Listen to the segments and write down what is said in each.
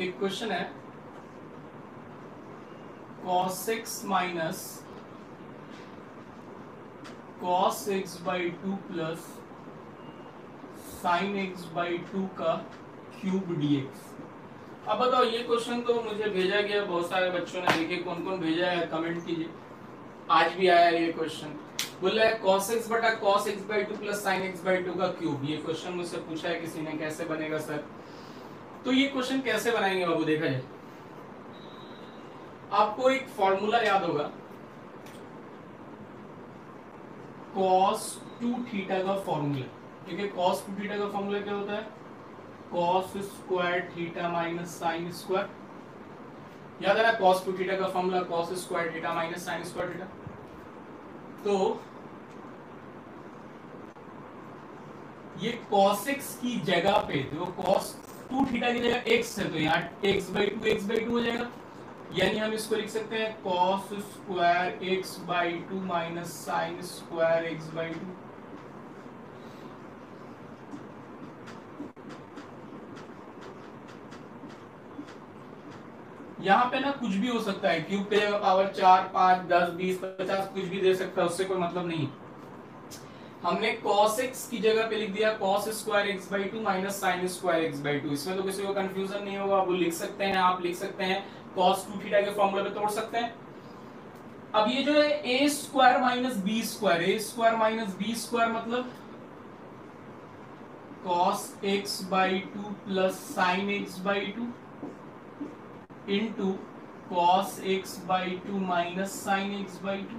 एक क्वेश्चन है cos x minus cos x by two plus sin x by two का cube dx। अब बताओ ये क्वेश्चन तो मुझे भेजा गया, बहुत सारे बच्चों ने देखे, कौन कौन भेजा है कमेंट कीजिए। आज भी आया ये क्वेश्चन, बोल रहा है cos x बटा cos x by two plus sin x by two का क्यूब। ये क्वेश्चन मुझसे पूछा है किसी ने, कैसे बनेगा सर? तो ये क्वेश्चन कैसे बनाएंगे बाबू, देखा जाए आपको एक फॉर्मूला याद होगा, cos 2 थीटा का फॉर्मूला। ठीक है, cos 2 थीटा का फॉर्मूला क्या होता है? cos square theta minus sine square. याद है ना cos 2 थीटा का formula, cos square theta minus sine square theta. तो ये cos x की जगह पे, तो cos 2 थीटा की जगह x है, तो यहाँ x/2 हो जाएगा। यानी हम इसको लिख सकते हैं cos square x/2 minus sine square x/2। यहाँ पे ना कुछ भी हो सकता है, क्यूब पे पावर 4, 5, 10, 20, 50 कुछ भी दे सकता है, उससे कोई मतलब नहीं। हमने cos x की जगह पे लिख दिया cos square x/2 minus sine square x/2। इसमें तो किसी को कंफ्यूजन नहीं होगा, वो लिख सकते हैं, आप लिख सकते हैं, cos 2 थीटा के फॉर्मूला पे तोड़ सकते हैं। अब ये जो है a square minus B square, a square minus B square मतलब cos x/2 plus sine x/2 into cos x/2 minus sine x/2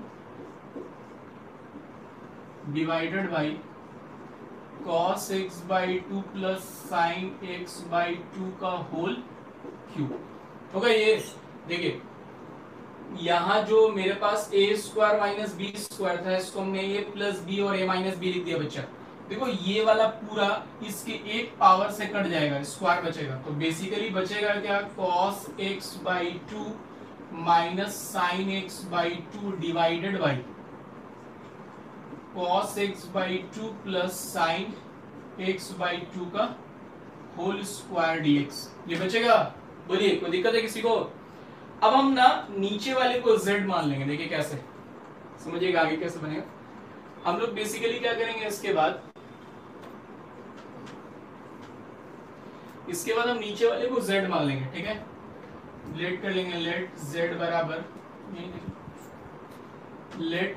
divided by cos x/2 plus sine x/2 का होल क्यूब होगा। ये देखिए, यहाँ जो मेरे पास a square minus B square था, इसको हमने a प्लस बी और a माइनस बी लिख दिया बच्चा। देखो ये वाला पूरा इसके एक पावर से कट जाएगा, स्क्वायर बचेगा, तो बेसिकली बचेगा क्या? cos x/2 minus sine x/2 divided by cos x/2 plus sine x/2 का होल स्क्वायर dx। ये बचेगा, बोलिए कोई दिक्कत है किसी को? अब हम ना नीचे वाले को z मान लेंगे। देखिए कैसे, समझिएगा आगे कैसे बनेगा। हम लोग बेसिकली क्या करेंगे, इसके बाद हम नीचे वाले को z मान लेंगे। ठीक है, लेट कर लेंगे, लेट z बराबर, लेट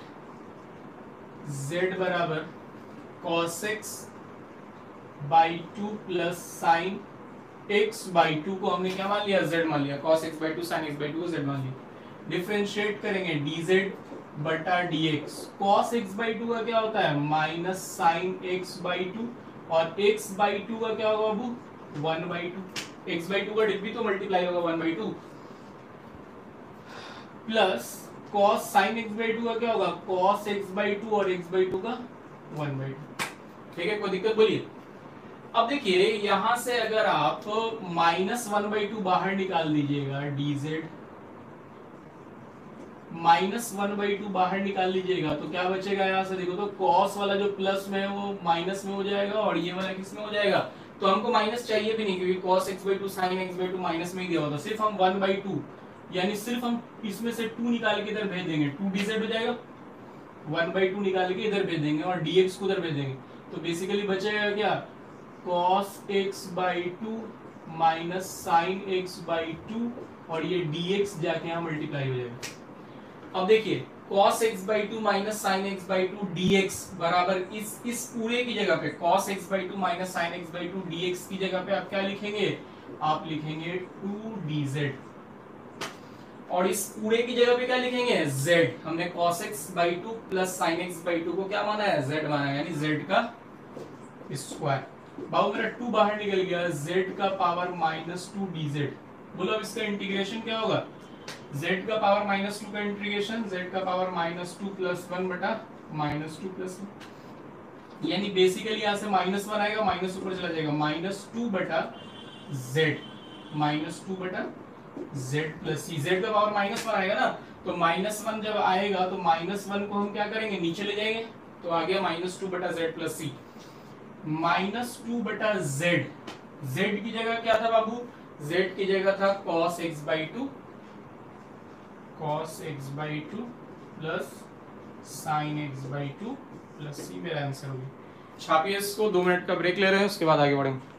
z बराबर cos x by 2 plus sine x/2 को हमने क्या मान लिया? z मान लिया। cos x/2 sin x/2 को z मान लिया। डिफरेंशिएट करेंगे dz बटा dx। cos x/2 का क्या होता है? माइनस साइन x/2 और x/2 का क्या होगा बाबू? 1/2। x/2 का डिग्री तो मल्टीप्लाई होगा 1/2 प्लस cos sin x/2 का क्या होगा? cos x/2 और x/2 का 1/2। ठीक है, कोई दिक्कत? बोलिए। अब देखिए यहां से अगर आप माइनस 1/2 बाहर निकाल दीजिएगा, dz माइनस 1/2 बाहर निकाल लीजिएगा, तो क्या बचेगा? यहाँ से देखो तो cos वाला जो प्लस में है वो माइनस में हो जाएगा, और ये वाला किस में हो जाएगा? तो हमको माइनस चाहिए भी नहीं, क्योंकि cos x/2 sin x/2 minus में ही दिया होता। सिर्फ हम 1/2 यानी सिर्फ हम इसमें से 2 निकाल के इधर भेज देंगे, 2dz हो जाएगा। 1/2 निकाल के इधर भेज देंगे और dx को इधर भेज देंगे, तो बेसिकली बचेगा क्या? cos x/2 minus sine x/2 और ये dx जाके यहाँ मल्टीप्लाई हो जाएगा। अब देखिए cos x/2 minus sine x/2 dx बराबर इस पूरे की जगह पे cos x/2 minus sine x/2 dx की जगह पे आप क्या लिखेंगे? आप लिखेंगे 2dz, और इस पूरे की जगह पे क्या लिखेंगे? z। हमने cos x/2 plus sine x/2 को क्या माना है? z माना है, यानी z का स्क्वायर। बाबू मेरा 2 बाहर निकल गया, z का पावर माइनस 2 dz। बोलो अब इसका इंटीग्रेशन क्या होगा? z का पावर माइनस 2 का इंटीग्रेशन, z का पावर माइनस 2 प्लस 1 बटा माइनस 2 प्लस 1, यानी बेसिकली यहाँ से माइनस 1 आएगा, माइनस ऊपर चला जाएगा, माइनस 2 बटा z, माइनस 2 बटा z प्लस c। z का पावर माइनस 1 आएगा ना, तो माइनस 1 जब आएगा तो माइनस 1 को हम क्या करेंगे? नीचे ले जाएंगे, तो आ गया माइनस 2 बटा z प्लस c। माइनस 2 बटा z, z की जगह क्या था बाबू? z की जगह था cos x/2 plus sin x/2 plus c मेरा आंसर होगी। छापिए इसको, 2 मिनट का ब्रेक ले रहे हैं, उसके बाद आगे बढ़ेंगे।